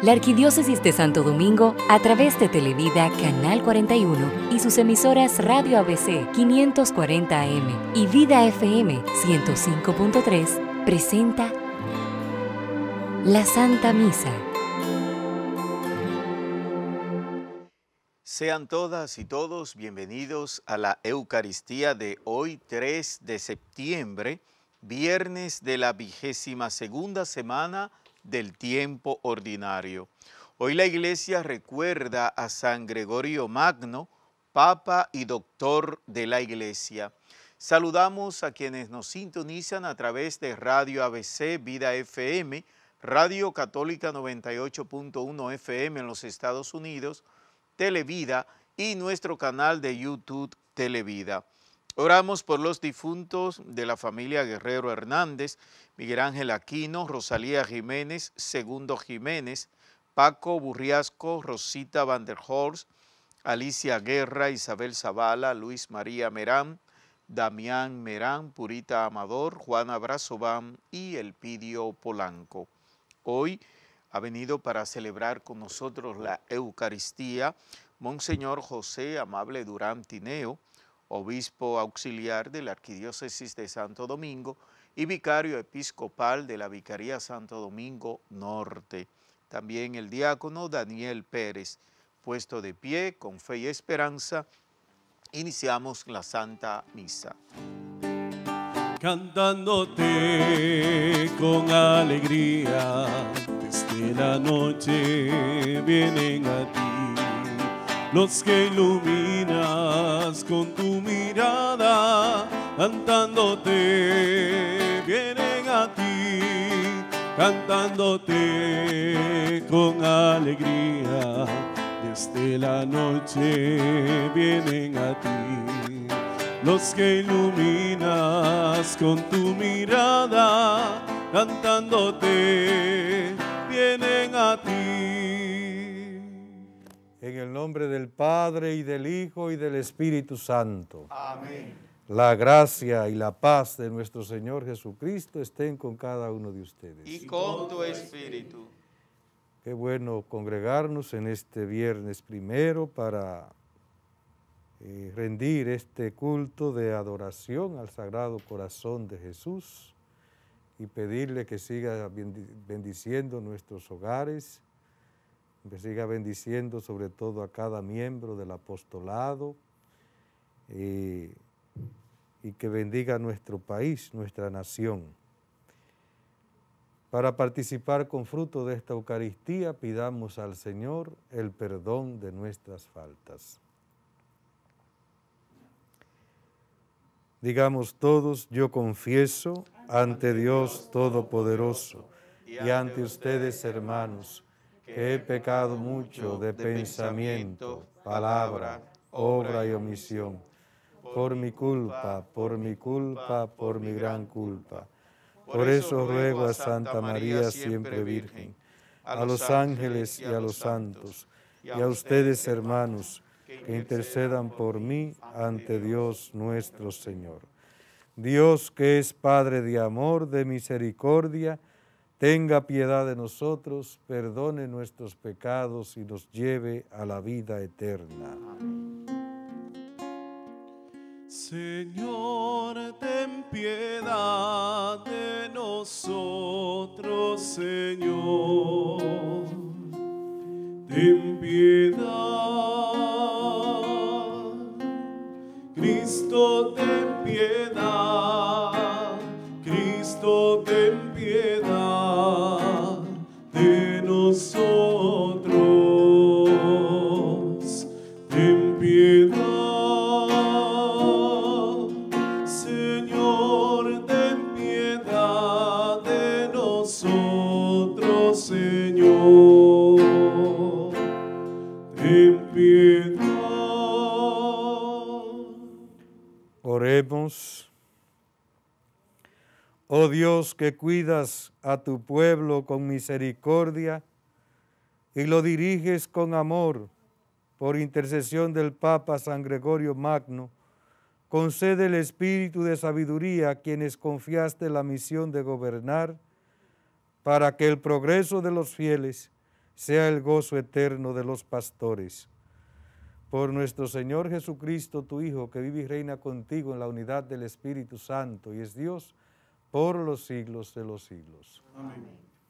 La Arquidiócesis de Santo Domingo, a través de Televida Canal 41 y sus emisoras Radio ABC 540 AM y Vida FM 105.3, presenta la Santa Misa. Sean todas y todos bienvenidos a la Eucaristía de hoy, 3 de septiembre, viernes de la 22ª semana del tiempo ordinario. Hoy la Iglesia recuerda a San Gregorio Magno, Papa y Doctor de la Iglesia. Saludamos a quienes nos sintonizan a través de Radio ABC, Vida FM, Radio Católica 98.1 FM en los Estados Unidos, Televida y nuestro canal de YouTube Televida. Oramos por los difuntos de la familia Guerrero Hernández, Miguel Ángel Aquino, Rosalía Jiménez, Segundo Jiménez, Paco Burriasco, Rosita Van der Horst, Alicia Guerra, Isabel Zavala, Luis María Merán, Damián Merán, Purita Amador, Juana Brazován y Elpidio Polanco. Hoy ha venido para celebrar con nosotros la Eucaristía Monseñor José Amable Durán Tineo, obispo auxiliar de la Arquidiócesis de Santo Domingo y vicario episcopal de la Vicaría Santo Domingo Norte. También el diácono Daniel Pérez. Puesto de pie, con fe y esperanza, iniciamos la Santa Misa. Cantándote con alegría, desde la noche vienen a ti los que iluminas con tu mirada, cantándote vienen a ti, cantándote con alegría, desde la noche vienen a ti, los que iluminas con tu mirada, cantándote vienen a ti. En el nombre del Padre, y del Hijo, y del Espíritu Santo. Amén. La gracia y la paz de nuestro Señor Jesucristo estén con cada uno de ustedes. Y con tu espíritu. Qué bueno congregarnos en este viernes primero para rendir este culto de adoración al Sagrado Corazón de Jesús y pedirle que siga bendiciendo nuestros hogares, que siga bendiciendo sobre todo a cada miembro del apostolado y que bendiga nuestro país, nuestra nación. Para participar con fruto de esta Eucaristía, pidamos al Señor el perdón de nuestras faltas. Digamos todos, yo confieso ante Dios Todopoderoso y ante ustedes, hermanos, que he pecado mucho de pensamiento, palabra, obra y omisión, por mi culpa, por mi gran culpa. Por eso ruego a Santa María siempre Virgen, a los ángeles y a los santos, y a ustedes, hermanos, que intercedan por mí ante Dios nuestro Señor. Dios, que es Padre de amor, de misericordia, tenga piedad de nosotros, perdone nuestros pecados y nos lleve a la vida eterna. Amén. Señor, ten piedad de nosotros, Señor, ten piedad. Cristo, ten piedad. Cristo, ten piedad de nosotros, ten piedad. Señor, ten piedad de nosotros, Señor, ten piedad. Oremos. Oh Dios, que cuidas a tu pueblo con misericordia y lo diriges con amor, por intercesión del Papa San Gregorio Magno, concede el espíritu de sabiduría a quienes confiaste la misión de gobernar, para que el progreso de los fieles sea el gozo eterno de los pastores. Por nuestro Señor Jesucristo, tu Hijo, que vive y reina contigo en la unidad del Espíritu Santo y es Dios por los siglos de los siglos. Amén.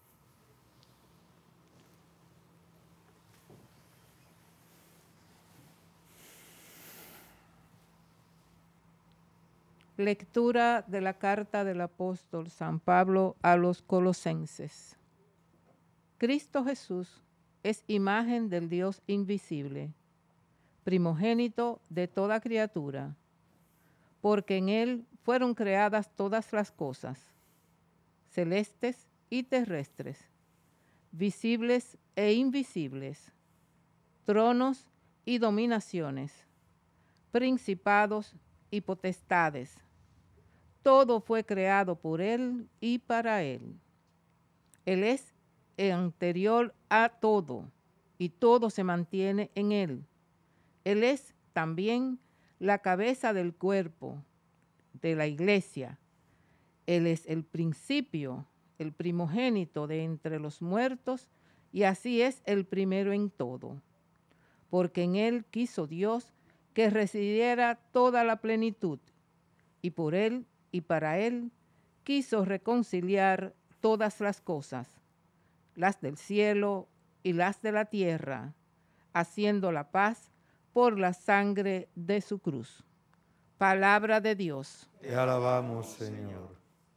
Lectura de la carta del apóstol San Pablo a los Colosenses. Cristo Jesús es imagen del Dios invisible, primogénito de toda criatura, porque en Él fueron creadas todas las cosas, celestes y terrestres, visibles e invisibles, tronos y dominaciones, principados y potestades. Todo fue creado por Él y para Él. Él es el anterior a todo, y todo se mantiene en Él. Él es también la cabeza del cuerpo, de la iglesia. Él es el principio, el primogénito de entre los muertos, y así es el primero en todo. Porque en Él quiso Dios que residiera toda la plenitud, y por Él y para Él quiso reconciliar todas las cosas, las del cielo y las de la tierra, haciendo la paz por la sangre de su cruz. Palabra de Dios. Te alabamos, Señor.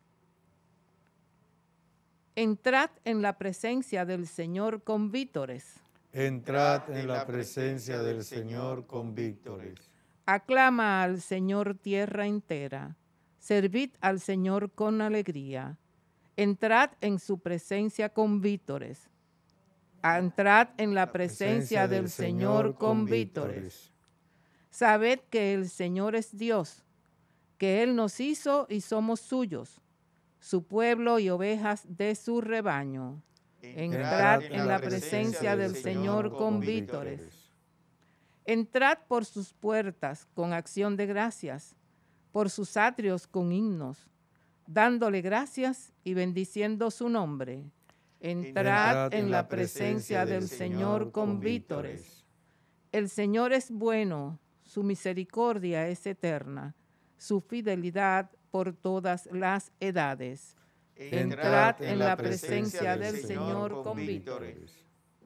Entrad en la presencia del Señor con vítores. Entrad en la presencia del Señor con vítores. Aclama al Señor tierra entera. Servid al Señor con alegría. Entrad en su presencia con vítores. Entrad en la presencia del Señor con vítores. Sabed que el Señor es Dios, que Él nos hizo y somos suyos, su pueblo y ovejas de su rebaño. Entrad en la presencia del Señor con vítores. Entrad por sus puertas con acción de gracias, por sus atrios con himnos, dándole gracias y bendiciendo su nombre. Entrad en la presencia del Señor con vítores. El Señor es bueno, su misericordia es eterna, su fidelidad por todas las edades. Entrad en la presencia del Señor con vítores.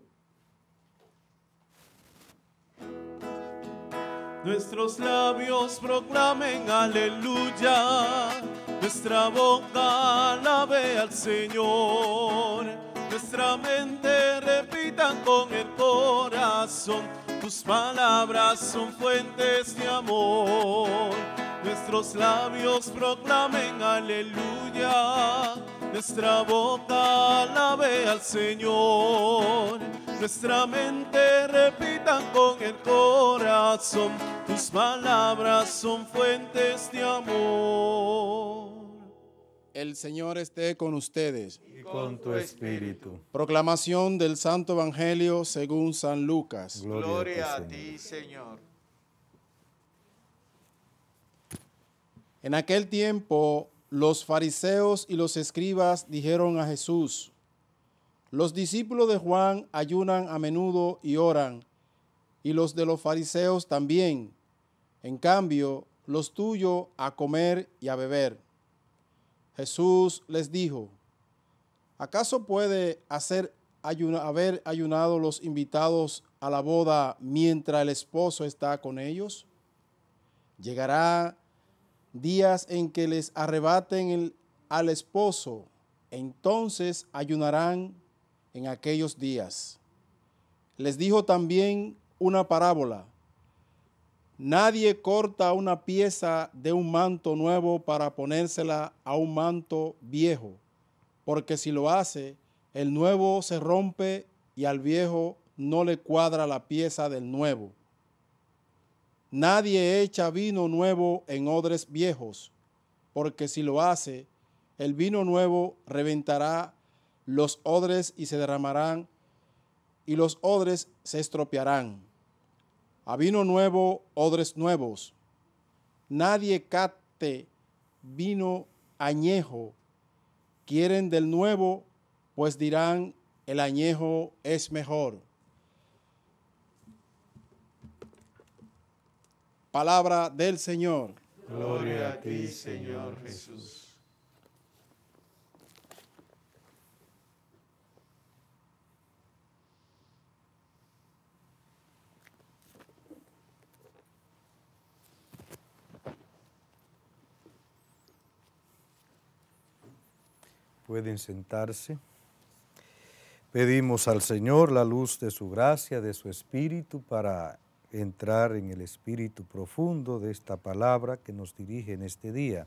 Nuestros labios proclamen aleluya, nuestra boca alabe al Señor, nuestra mente repita con el corazón, tus palabras son fuentes de amor. Nuestros labios proclamen aleluya, nuestra boca alabe al Señor, nuestra mente repita con el corazón, tus palabras son fuentes de amor. El Señor esté con ustedes. Y con tu espíritu. Proclamación del Santo Evangelio según San Lucas. Gloria a ti, Señor. En aquel tiempo, los fariseos y los escribas dijeron a Jesús: los discípulos de Juan ayunan a menudo y oran, y los de los fariseos también. En cambio, los tuyos a comer y a beber. Jesús les dijo: ¿acaso puede haber ayunado los invitados a la boda mientras el esposo está con ellos? Llegará días en que les arrebaten al esposo, entonces ayunarán en aquellos días. Les dijo también una parábola: nadie corta una pieza de un manto nuevo para ponérsela a un manto viejo, porque si lo hace, el nuevo se rompe y al viejo no le cuadra la pieza del nuevo. Nadie echa vino nuevo en odres viejos, porque si lo hace, el vino nuevo reventará los odres y se derramarán, y los odres se estropearán. A vino nuevo, odres nuevos. Nadie capte vino añejo. Quieren del nuevo, pues dirán: el añejo es mejor. Palabra del Señor. Gloria a ti, Señor Jesús. Pueden sentarse. Pedimos al Señor la luz de su gracia, de su Espíritu, para entrar en el espíritu profundo de esta palabra que nos dirige en este día.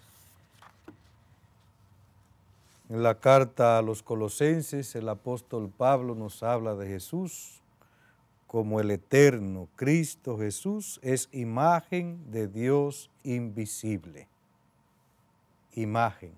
En la carta a los Colosenses, el apóstol Pablo nos habla de Jesús como el eterno Cristo Jesús, es imagen de Dios invisible. Imagen.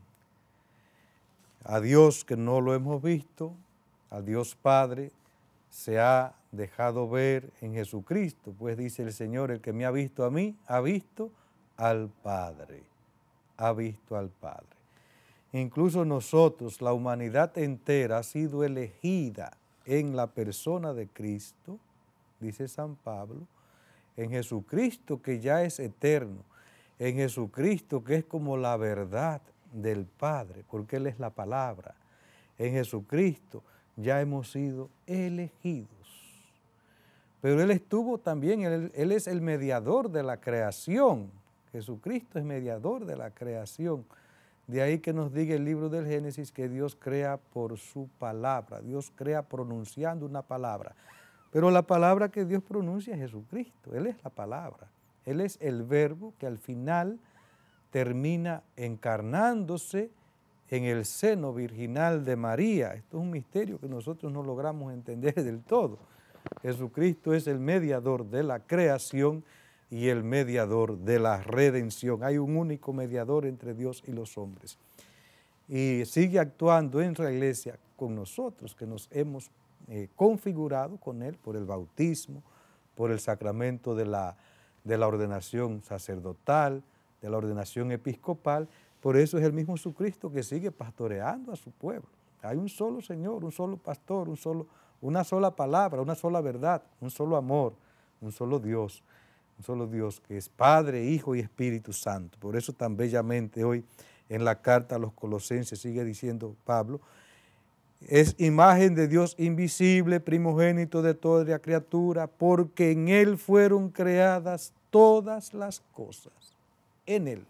A Dios que no lo hemos visto, a Dios Padre, se ha dejado ver en Jesucristo, pues dice el Señor, el que me ha visto a mí, ha visto al Padre, ha visto al Padre. Incluso nosotros, la humanidad entera ha sido elegida en la persona de Cristo, dice San Pablo, en Jesucristo que ya es eterno, en Jesucristo que es como la verdad del Padre, porque Él es la palabra. En Jesucristo ya hemos sido elegidos. Pero Él estuvo también, Él es el mediador de la creación. Jesucristo es mediador de la creación. De ahí que nos diga el libro del Génesis que Dios crea por su palabra. Dios crea pronunciando una palabra. Pero la palabra que Dios pronuncia es Jesucristo. Él es la palabra. Él es el verbo que al final termina encarnándose en el seno virginal de María. Esto es un misterio que nosotros no logramos entender del todo. Jesucristo es el mediador de la creación y el mediador de la redención. Hay un único mediador entre Dios y los hombres. Y sigue actuando en la iglesia con nosotros, que nos hemos configurado con Él por el bautismo, por el sacramento de la ordenación sacerdotal, de la ordenación episcopal. Por eso es el mismo Jesucristo que sigue pastoreando a su pueblo. Hay un solo Señor, un solo pastor, una sola palabra, una sola verdad, un solo amor, un solo Dios que es Padre, Hijo y Espíritu Santo. Por eso tan bellamente hoy en la carta a los Colosenses sigue diciendo Pablo, es imagen de Dios invisible, primogénito de toda la criatura, porque en Él fueron creadas todas las cosas. En Él.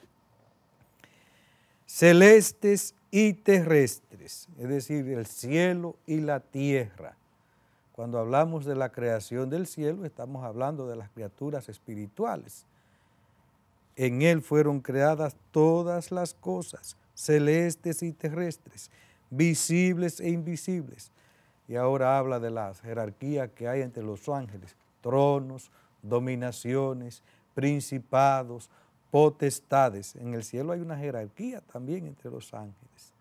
Celestes y terrestres, es decir, el cielo y la tierra. Cuando hablamos de la creación del cielo, estamos hablando de las criaturas espirituales. En Él fueron creadas todas las cosas, celestes y terrestres, visibles e invisibles. Y ahora habla de la jerarquía que hay entre los ángeles, tronos, dominaciones, principados, potestades. En el cielo hay una jerarquía también entre los ángeles,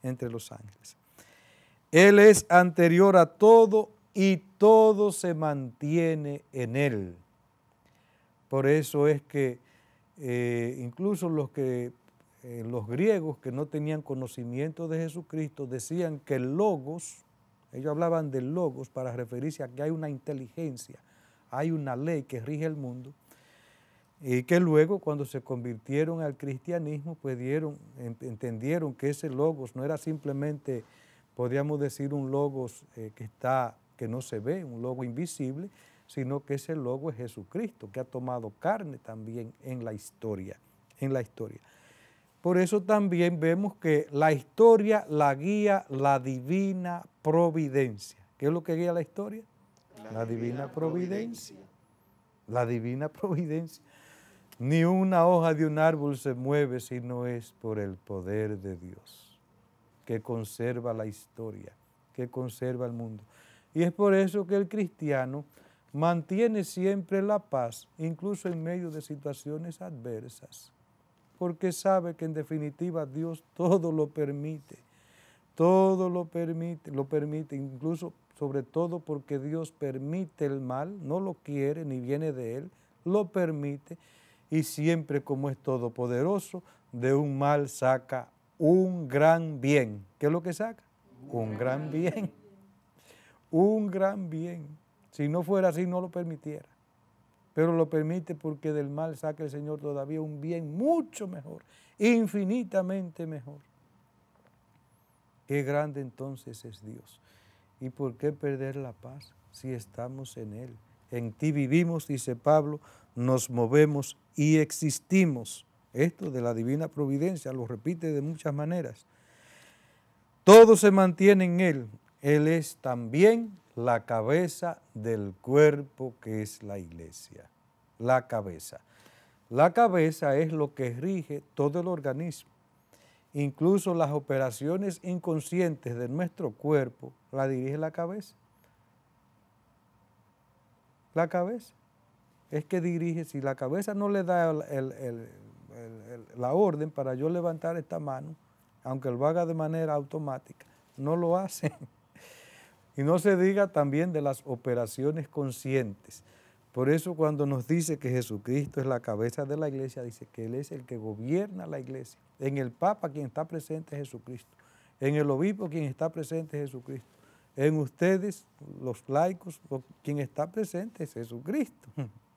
Él es anterior a todo y todo se mantiene en Él. Por eso es que incluso los griegos que no tenían conocimiento de Jesucristo decían que el logos, ellos hablaban del logos para referirse a que hay una inteligencia, hay una ley que rige el mundo, y que luego cuando se convirtieron al cristianismo pues entendieron que ese logos no era simplemente, podríamos decir, un logos que no se ve, un logo invisible, sino que ese logo es Jesucristo, que ha tomado carne también en la historia. Por eso también vemos que la historia la guía la divina providencia. ¿Qué es lo que guía la historia? La divina providencia. La divina providencia. Ni una hoja de un árbol se mueve si no es por el poder de Dios, que conserva la historia, que conserva el mundo. Y es por eso que el cristiano mantiene siempre la paz, incluso en medio de situaciones adversas, porque sabe que en definitiva Dios todo lo permite, incluso sobre todo porque Dios permite el mal, no lo quiere ni viene de Él, lo permite, y siempre como es todopoderoso, de un mal saca un gran bien. ¿Qué es lo que saca? Un gran bien. Un gran bien. Si no fuera así, no lo permitiera. Pero lo permite porque del mal saca el Señor todavía un bien mucho mejor, infinitamente mejor. Qué grande entonces es Dios. ¿Y por qué perder la paz si estamos en Él? En ti vivimos, dice Pablo, nos movemos y existimos. Esto de la divina providencia lo repite de muchas maneras. Todo se mantiene en Él. Él es también la cabeza del cuerpo que es la iglesia. La cabeza. La cabeza es lo que rige todo el organismo. Incluso las operaciones inconscientes de nuestro cuerpo la dirige la cabeza. La cabeza es que dirige. Si la cabeza no le da la orden para yo levantar esta mano, aunque lo haga de manera automática, no lo hace. Y no se diga también de las operaciones conscientes. Por eso cuando nos dice que Jesucristo es la cabeza de la iglesia, dice que Él es el que gobierna la iglesia. En el Papa quien está presente es Jesucristo. En el obispo quien está presente es Jesucristo. En ustedes, los laicos, quien está presente es Jesucristo.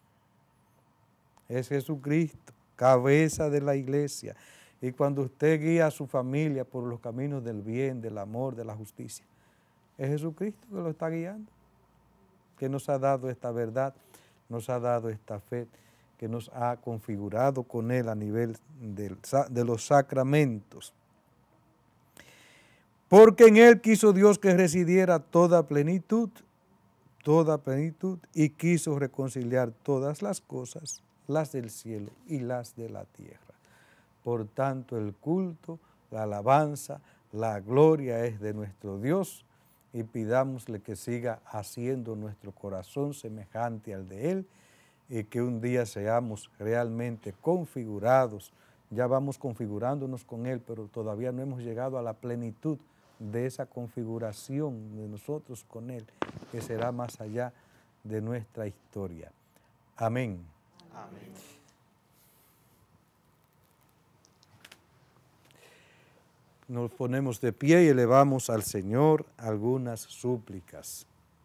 Es Jesucristo, cabeza de la iglesia. Y cuando usted guía a su familia por los caminos del bien, del amor, de la justicia, es Jesucristo que lo está guiando, que nos ha dado esta verdad, nos ha dado esta fe, que nos ha configurado con Él a nivel de los sacramentos. Porque en Él quiso Dios que residiera toda plenitud, y quiso reconciliar todas las cosas, las del cielo y las de la tierra. Por tanto, el culto, la alabanza, la gloria es de nuestro Dios, y pidámosle que siga haciendo nuestro corazón semejante al de Él y que un día seamos realmente configurados. Ya vamos configurándonos con Él, pero todavía no hemos llegado a la plenitud de esa configuración de nosotros con Él, que será más allá de nuestra historia. Amén. Amén. Nos ponemos de pie y elevamos al Señor algunas súplicas.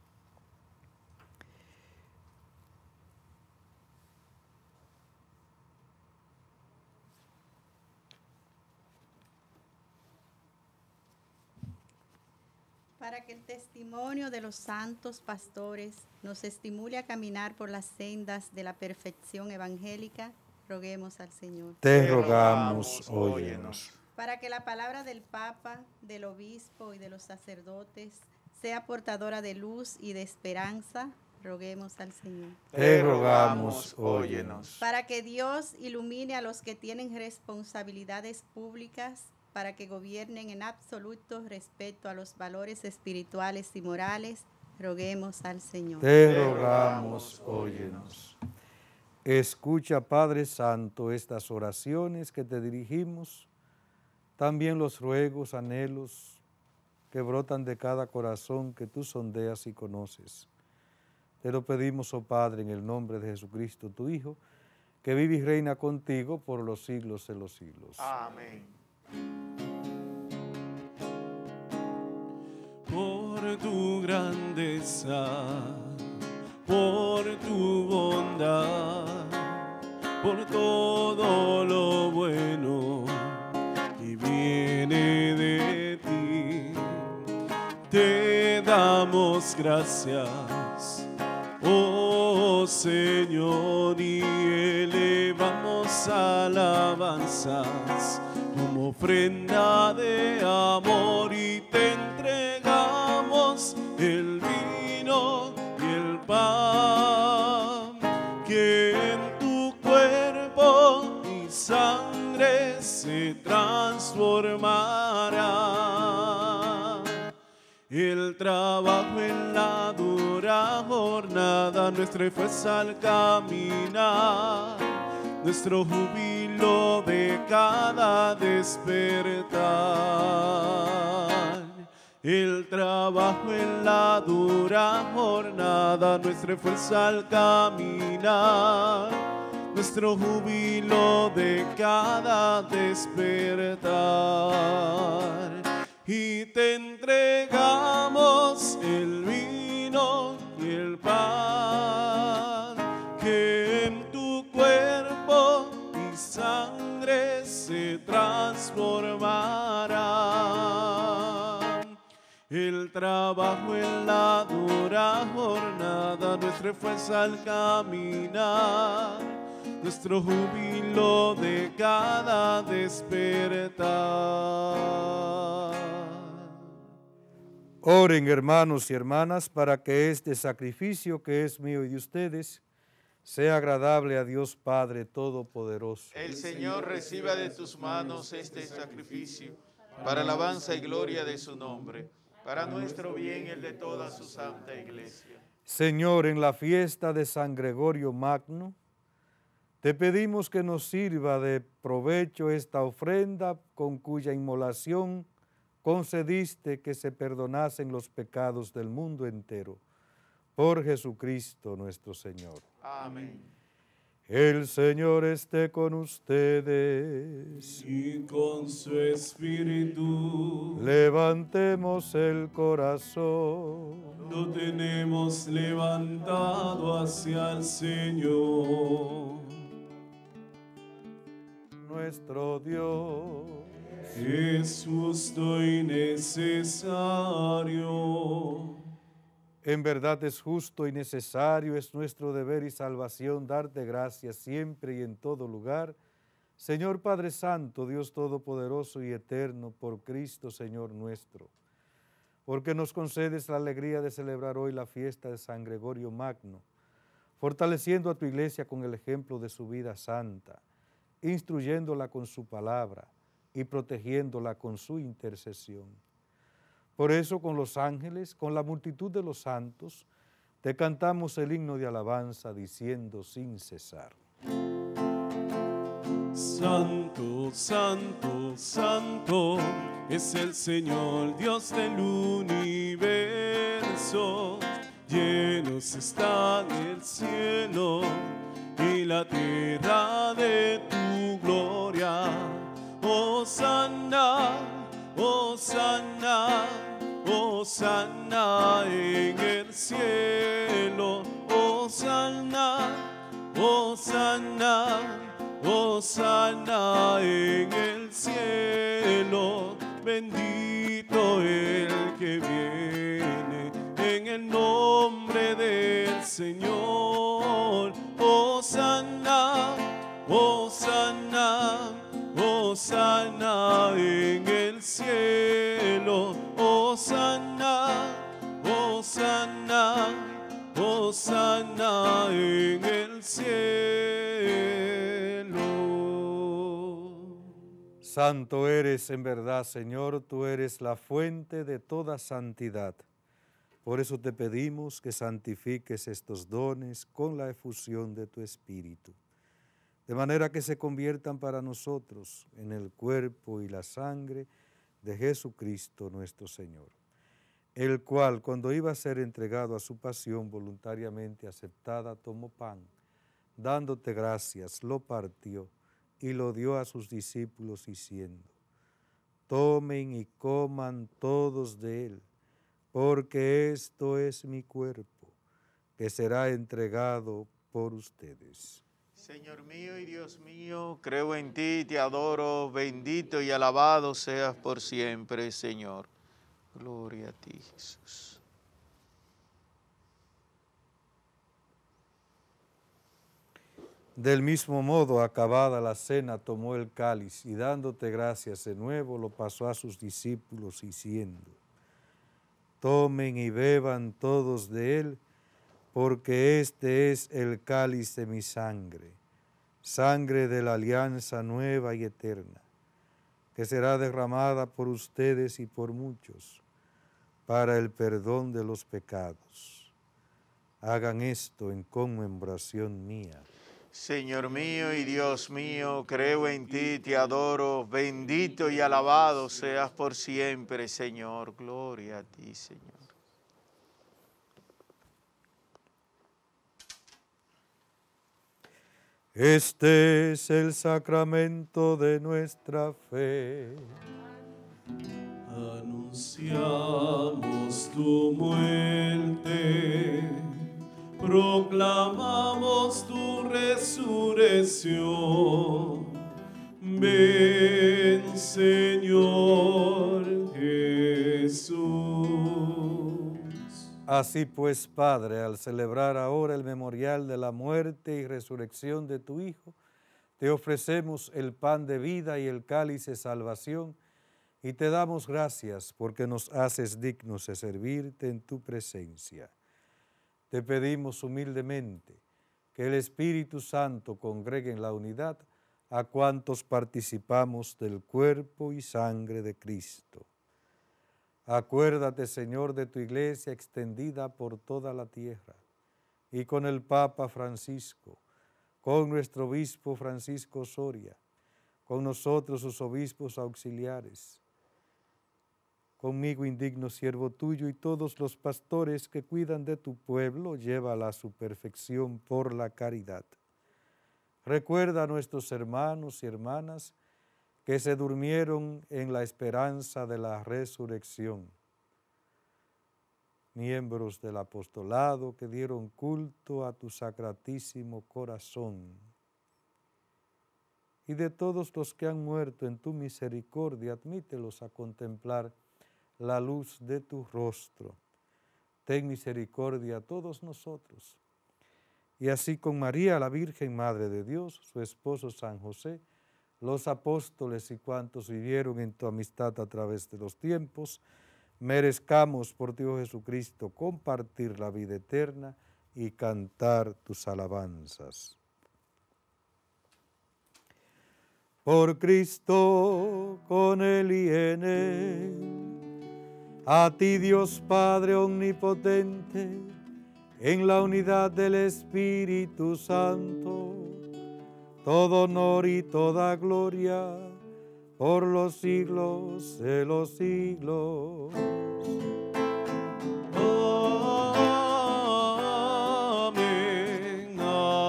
Para que el testimonio de los santos pastores nos estimule a caminar por las sendas de la perfección evangélica, roguemos al Señor. Te rogamos, óyenos. Para que la palabra del Papa, del Obispo y de los sacerdotes sea portadora de luz y de esperanza, roguemos al Señor. Te rogamos, óyenos. Para que Dios ilumine a los que tienen responsabilidades públicas, para que gobiernen en absoluto respeto a los valores espirituales y morales, roguemos al Señor. Te rogamos, óyenos. Escucha, Padre Santo, estas oraciones que te dirigimos, también los ruegos, anhelos que brotan de cada corazón que tú sondeas y conoces. Te lo pedimos, oh Padre, en el nombre de Jesucristo, tu Hijo, que vive y reina contigo por los siglos de los siglos. Amén. Por tu grandeza, por tu bondad, por todo lo bueno y viene de ti, te damos gracias, oh Señor, y elevamos alabanzas como ofrenda de amor, y te entregamos el vino y el pan que en tu cuerpo y sangre se transformará. El trabajo en la dura jornada, nuestra fuerza al caminar, nuestro júbilo de cada despertar. El trabajo en la dura jornada, nuestra fuerza al caminar, nuestro júbilo de cada despertar. y te entregamos el vino y el pan, que en tu cuerpo y sangre se transformarán. El trabajo en la dura jornada, nuestra fuerza al caminar, nuestro júbilo de cada despertar. Oren, hermanos y hermanas, para que este sacrificio que es mío y de ustedes sea agradable a Dios Padre Todopoderoso. El Señor reciba de tus manos este sacrificio, para alabanza y gloria de su nombre, para nuestro bien y el de toda su santa iglesia. Señor, en la fiesta de San Gregorio Magno, te pedimos que nos sirva de provecho esta ofrenda con cuya inmolación concediste que se perdonasen los pecados del mundo entero. Por Jesucristo nuestro Señor. Amén. El Señor esté con ustedes. Y con su espíritu Levantemos el corazón. lo tenemos levantado hacia el Señor. Nuestro Dios Es justo y necesario. en verdad es justo y necesario, es nuestro deber y salvación darte gracias siempre y en todo lugar, Señor Padre Santo, Dios Todopoderoso y Eterno, por Cristo Señor nuestro, porque nos concedes la alegría de celebrar hoy la fiesta de San Gregorio Magno, fortaleciendo a tu iglesia con el ejemplo de su vida santa, instruyéndola con su palabra y protegiéndola con su intercesión. Por eso con los ángeles, con la multitud de los santos, te cantamos el himno de alabanza diciendo sin cesar. Santo, santo, santo es el Señor Dios del universo. Llenos están el cielo y la tierra de tu gloria. Hosanna, Hosanna, Hosanna en el cielo. Hosanna, Hosanna, Hosanna en el cielo. Bendito el que viene en el nombre del Señor. Hosanna, Hosanna, Hosanna en el cielo. Hosanna, Hosanna, Hosanna en el cielo. Santo eres en verdad, Señor, tú eres la fuente de toda santidad. Por eso te pedimos que santifiques estos dones con la efusión de tu Espíritu, de manera que se conviertan para nosotros en el cuerpo y la sangre de Jesucristo nuestro Señor, el cual, cuando iba a ser entregado a su pasión voluntariamente aceptada, tomó pan, dándote gracias, lo partió y lo dio a sus discípulos diciendo: tomen y coman todos de él, porque esto es mi cuerpo, que será entregado por ustedes. Señor mío y Dios mío, creo en ti, te adoro, bendito y alabado seas por siempre, Señor. Gloria a ti, Jesús. Del mismo modo, acabada la cena, tomó el cáliz y dándote gracias de nuevo, lo pasó a sus discípulos diciendo: tomen y beban todos de él, porque este es el cáliz de mi sangre, sangre de la alianza nueva y eterna, que será derramada por ustedes y por muchos, para el perdón de los pecados. Hagan esto en conmemoración mía. Señor mío y Dios mío, creo en ti, te adoro, bendito y alabado seas por siempre, Señor. Gloria a ti, Señor. Este es el sacramento de nuestra fe. Anunciamos Anunciamos tu muerte, proclamamos tu resurrección. Ven, Señor Jesús. Así pues, Padre, al celebrar ahora el memorial de la muerte y resurrección de tu Hijo, te ofrecemos el pan de vida y el cáliz de salvación, y te damos gracias porque nos haces dignos de servirte en tu presencia. Te pedimos humildemente que el Espíritu Santo congregue en la unidad a cuantos participamos del cuerpo y sangre de Cristo. Acuérdate, Señor, de tu iglesia extendida por toda la tierra, y con el Papa Francisco, con nuestro obispo Francisco Soria, con nosotros sus obispos auxiliares, conmigo indigno siervo tuyo y todos los pastores que cuidan de tu pueblo, llévala a su perfección por la caridad. Recuerda a nuestros hermanos y hermanas que se durmieron en la esperanza de la resurrección, miembros del apostolado que dieron culto a tu sacratísimo corazón, y de todos los que han muerto en tu misericordia, admítelos a contemplar la luz de tu rostro. Ten misericordia a todos nosotros. Y así con María, la Virgen Madre de Dios, su esposo San José, los apóstoles y cuantos vivieron en tu amistad a través de los tiempos, merezcamos por ti, oh Jesucristo, compartir la vida eterna y cantar tus alabanzas. Por Cristo, con Él y en Él, a ti Dios Padre omnipotente, en la unidad del Espíritu Santo, todo honor y toda gloria por los siglos de los siglos. Amén,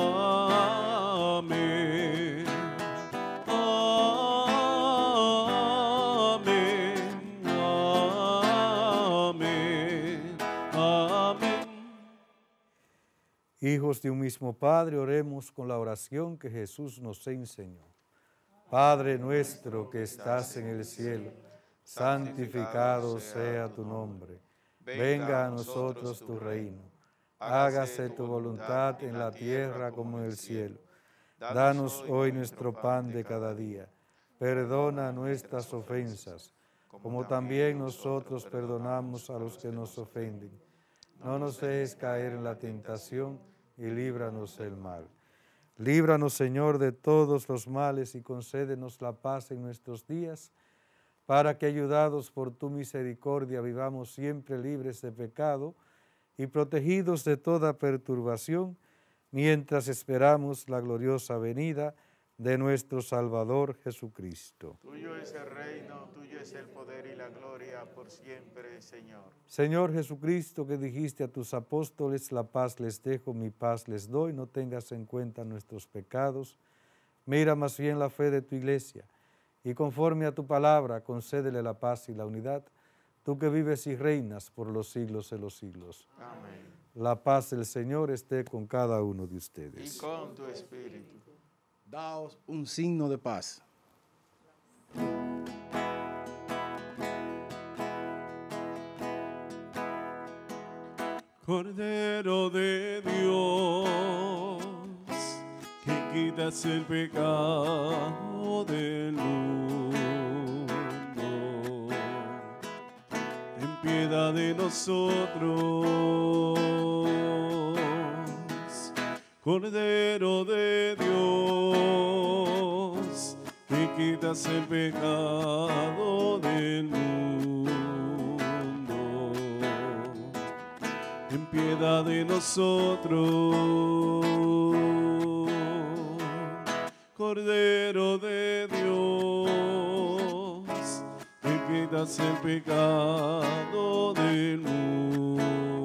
amén, amén, amén, amén. Hijos de un mismo Padre, oremos con la oración que Jesús nos enseñó. Padre nuestro que estás en el cielo, santificado sea tu nombre. Venga a nosotros tu reino. Hágase tu voluntad en la tierra como en el cielo. Danos hoy nuestro pan de cada día. Perdona nuestras ofensas, como también nosotros perdonamos a los que nos ofenden. No nos dejes caer en la tentación y líbranos del mal. Líbranos, Señor, de todos los males y concédenos la paz en nuestros días, para que, ayudados por tu misericordia, vivamos siempre libres de pecado y protegidos de toda perturbación, mientras esperamos la gloriosa venida de nuestro Salvador Jesucristo. Tuyo es el reino, tuyo es el poder y la gloria por siempre, Señor. Señor Jesucristo, que dijiste a tus apóstoles, la paz les dejo, mi paz les doy, no tengas en cuenta nuestros pecados, mira más bien la fe de tu iglesia, y conforme a tu palabra, concédele la paz y la unidad, tú que vives y reinas por los siglos de los siglos. Amén. La paz del Señor esté con cada uno de ustedes. Y con tu espíritu. Daos un signo de paz. Cordero de Dios, que quitas el pecado del mundo, ten piedad de nosotros. Cordero de Dios, que quitas el pecado del mundo, ten piedad de nosotros. Cordero de Dios, que quitas el pecado del mundo,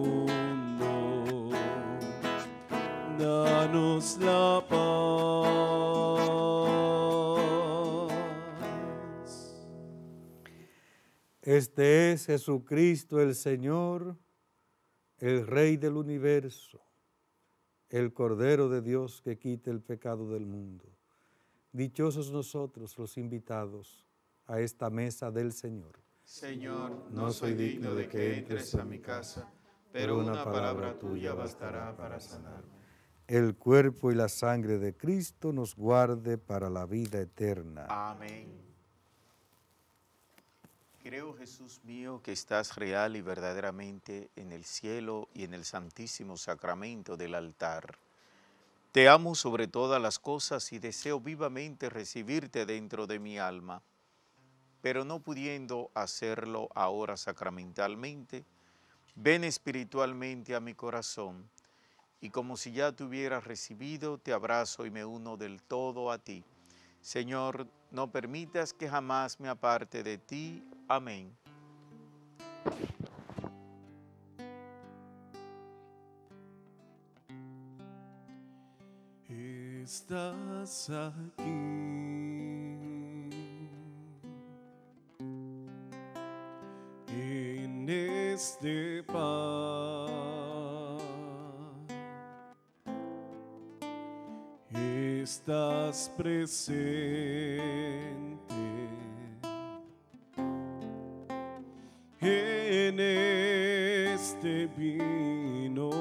danos la paz. Este es Jesucristo el Señor, el Rey del universo, el Cordero de Dios que quita el pecado del mundo. Dichosos nosotros los invitados a esta mesa del Señor. Señor, no soy digno de que entres a mi casa, pero una palabra tuya bastará para sanarme. El cuerpo y la sangre de Cristo nos guarde para la vida eterna. Amén. Creo, Jesús mío, que estás real y verdaderamente en el cielo y en el santísimo sacramento del altar. Te amo sobre todas las cosas y deseo vivamente recibirte dentro de mi alma, pero no pudiendo hacerlo ahora sacramentalmente, ven espiritualmente a mi corazón y como si ya te hubieras recibido, te abrazo y me uno del todo a ti. Señor, no permitas que jamás me aparte de ti. Amén. Estás aquí, en este pan. Estás presente en este vino.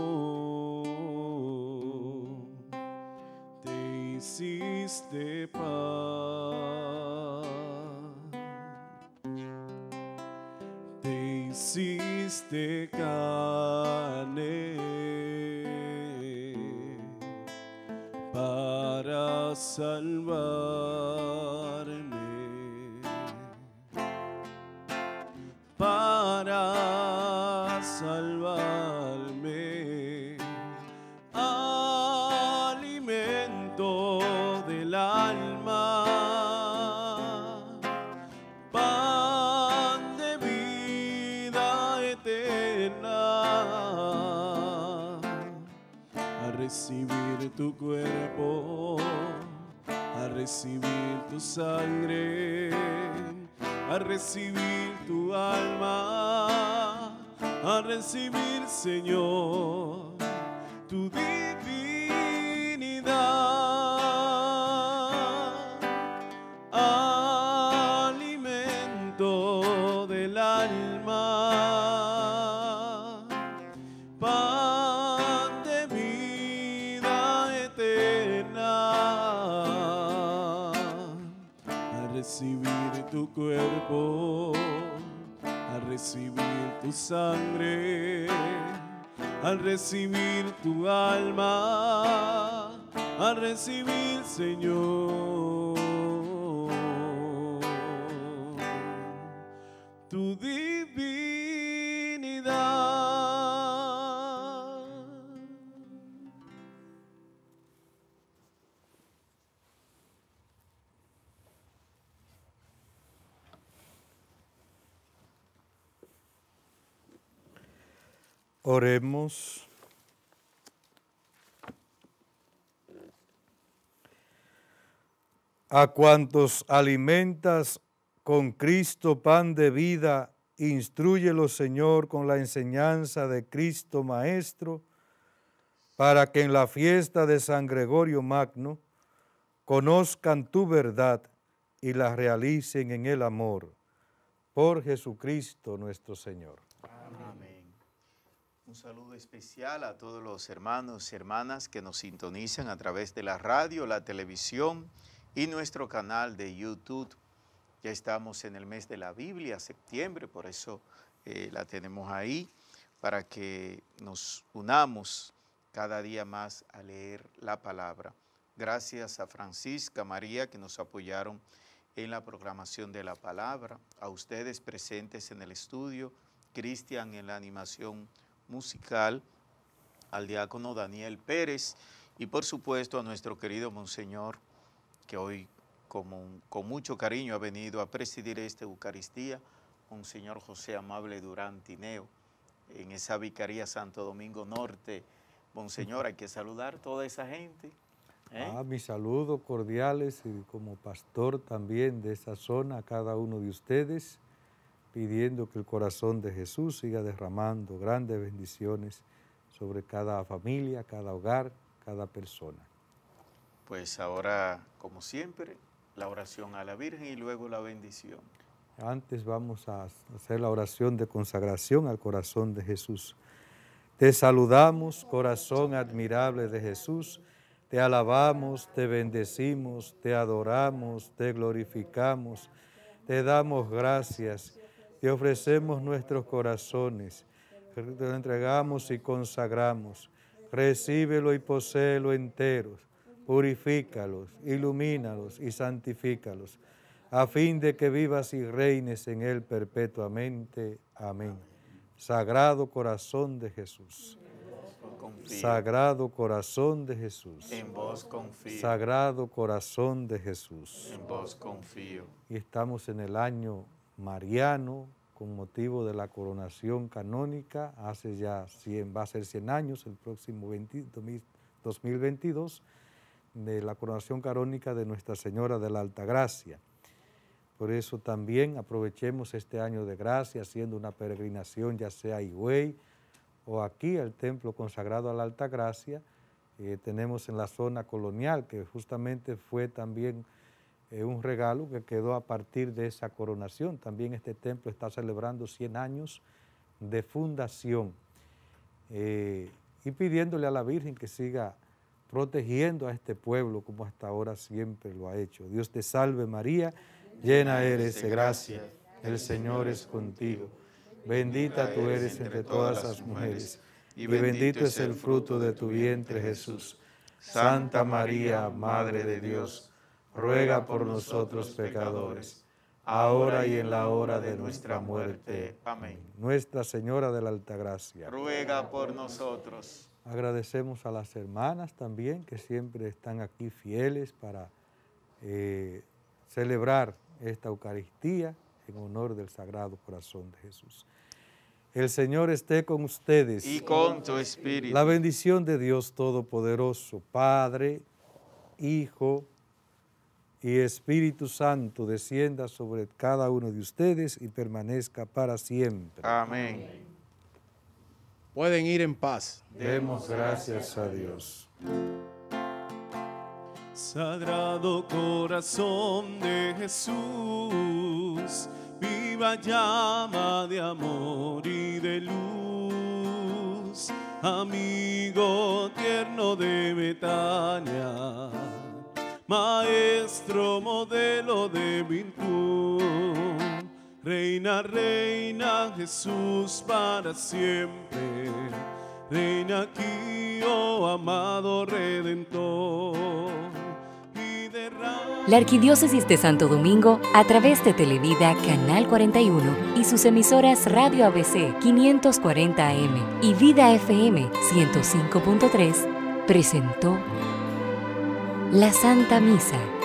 Te hiciste pan, te hiciste carne para salvarme, para salvarme, alimento del alma, pan de vida eterna, a recibir tu cuerpo, a recibir tu sangre, a recibir tu alma, a recibir, Señor, tu divinidad, alimento del alma, pan de vida eterna, a recibir tu cuerpo, a recibir tu sangre, al recibir tu alma, a recibir, Señor, tu divinidad. Oremos. A cuantos alimentas con Cristo pan de vida, instrúyelo, Señor, con la enseñanza de Cristo Maestro, para que en la fiesta de San Gregorio Magno conozcan tu verdad y la realicen en el amor. Por Jesucristo nuestro Señor. Amén. Un saludo especial a todos los hermanos y hermanas que nos sintonizan a través de la radio, la televisión y nuestro canal de YouTube. Ya estamos en el mes de la Biblia, septiembre, por eso la tenemos ahí, para que nos unamos cada día más a leer la palabra. Gracias a Francisca, María, que nos apoyaron en la programación de la palabra, a ustedes presentes en el estudio, Cristian en la animación musical, al diácono Daniel Pérez y por supuesto a nuestro querido Monseñor, que hoy con mucho cariño ha venido a presidir esta Eucaristía, Monseñor José Amable Durán Tineo, en esa Vicaría Santo Domingo Norte. Monseñor, hay que saludar a toda esa gente. Mis saludos cordiales y como pastor también de esa zona a cada uno de ustedes pidiendo que el corazón de Jesús siga derramando grandes bendiciones sobre cada familia, cada hogar, cada persona. Pues ahora, como siempre, la oración a la Virgen y luego la bendición. Antes vamos a hacer la oración de consagración al corazón de Jesús. Te saludamos, corazón admirable de Jesús, te alabamos, te bendecimos, te adoramos, te glorificamos, te damos gracias, te ofrecemos nuestros corazones, te lo entregamos y consagramos. Recíbelo y poséelo enteros, purifícalos, ilumínalos y santifícalos, a fin de que vivas y reines en él perpetuamente. Amén. Sagrado corazón de Jesús. Confío. Sagrado corazón de Jesús. En vos confío. Sagrado corazón de Jesús. En vos confío. Y estamos en el año mariano, con motivo de la coronación canónica, hace ya 100, va a ser 100 años, el próximo 2022, de la coronación canónica de Nuestra Señora de la Altagracia. Por eso también aprovechemos este año de gracia haciendo una peregrinación, ya sea a Higüey o aquí al templo consagrado a la Altagracia. Tenemos en la zona colonial, que justamente fue también un regalo que quedó a partir de esa coronación. También este templo está celebrando 100 años de fundación y pidiéndole a la Virgen que siga protegiendo a este pueblo como hasta ahora siempre lo ha hecho. Dios te salve María, llena eres de gracia, el Señor es contigo. Bendita tú eres entre todas las mujeres, y bendito es el fruto de tu vientre Jesús. Santa María, Madre de Dios, ruega por nosotros pecadores, ahora y en la hora de nuestra muerte. Amén. Nuestra Señora de la Altagracia, Ruega por nosotros. agradecemos a las hermanas también que siempre están aquí fieles para celebrar esta Eucaristía en honor del Sagrado Corazón de Jesús. El Señor esté con ustedes. Y con tu espíritu. La bendición de Dios Todopoderoso, Padre, Hijo y Espíritu Santo descienda sobre cada uno de ustedes y permanezca para siempre. Amén. Pueden ir en paz. Demos gracias a Dios. Sagrado corazón de Jesús, viva llama de amor y de luz, amigo tierno de Betania, maestro, modelo de virtud, reina, reina Jesús para siempre, reina aquí, oh amado Redentor. La Arquidiócesis de Santo Domingo, a través de Televida Canal 41 y sus emisoras Radio ABC 540 AM y Vida FM 105.3, presentó la Santa Misa.